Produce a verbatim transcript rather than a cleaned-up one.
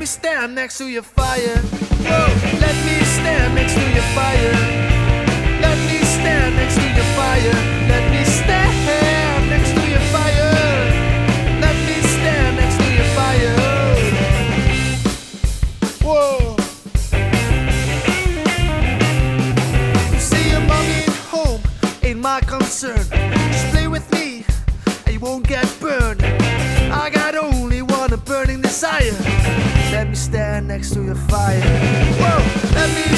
stand next to your fire. Whoa. Let me stand next to your fire. Let me stand next to your fire. Let me stand next to your fire. Let me stand next to your fire. Whoa. You see your mommy at home ain't my concern. Just play with me and you won't get burned. I got only one burning desire. Let me stand next to your fire. Whoa, let me